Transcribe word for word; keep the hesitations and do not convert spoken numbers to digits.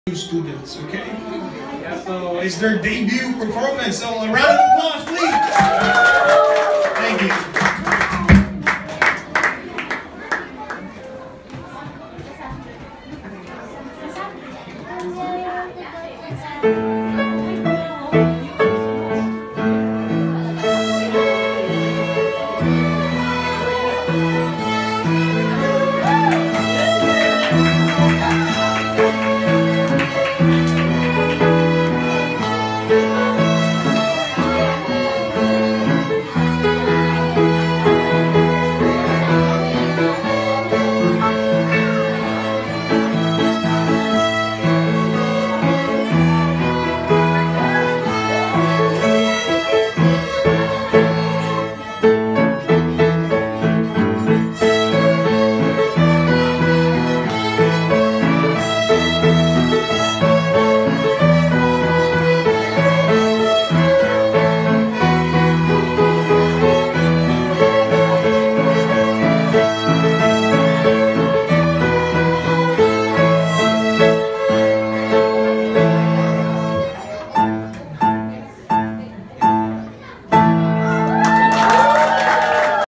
students, okay? So it's their debut performance, so a round of applause, please! Thank you.